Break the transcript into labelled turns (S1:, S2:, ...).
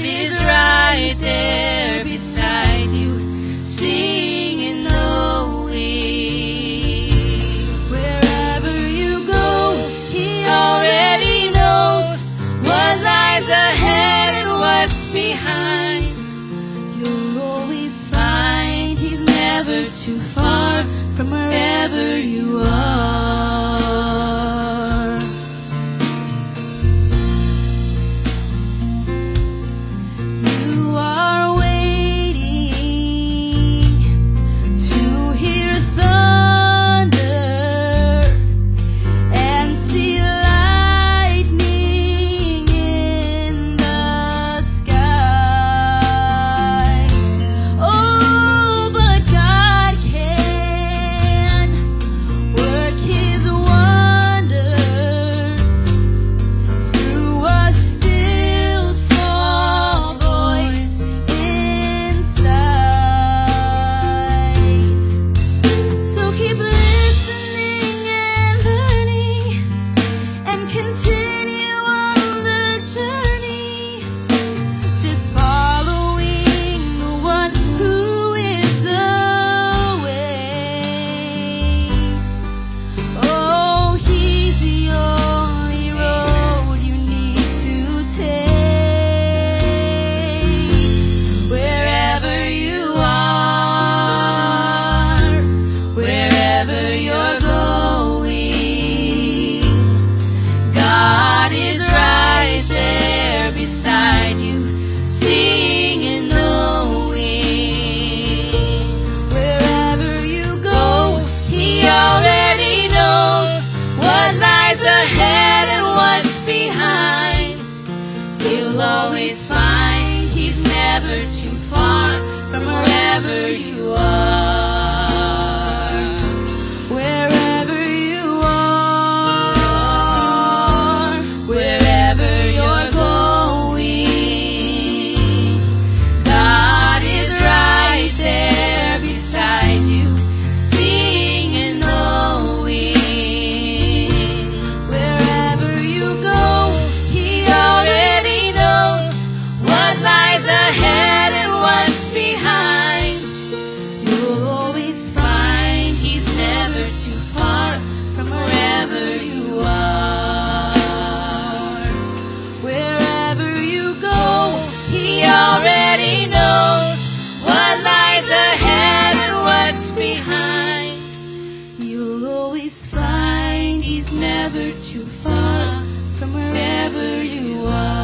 S1: is right there beside you, singing, knowing. Wherever you go, He already knows what lies ahead and what's behind. You'll always find He's never too far from wherever you are. You are waiting to hear thunder and see lightning in the sky. Oh, but God can work His wonders through a still small voice inside. So keep listening and learning and continue on the journey, just following the one who is the way. Oh, He's the only road you need to take. Wherever you are, wherever you're going, God is right there beside you, singing, knowing. Wherever you go, He already knows what lies ahead and what's behind. You'll always find He's never too far from wherever you are. Wherever you are, wherever you're going, God is right there beside you, singing, knowing. Wherever you go, He already knows what lies ahead and what's behind. You'll always find He's never too far from wherever you are. Wherever you go, He already knows what lies ahead and what's behind. You'll always find He's never too far from wherever you are.